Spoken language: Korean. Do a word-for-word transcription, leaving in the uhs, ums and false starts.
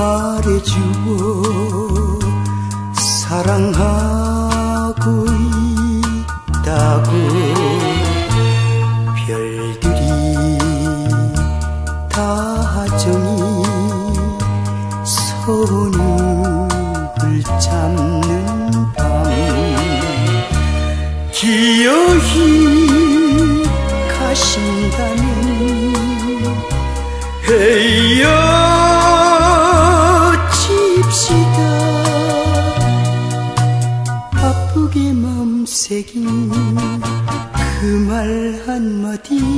말해주어 사랑하고 있다고 별들이 다정히 손을 잡는 밤 기어이 가신다면 헤어집시다. 바쁘게 마음 새긴 그 말 한마디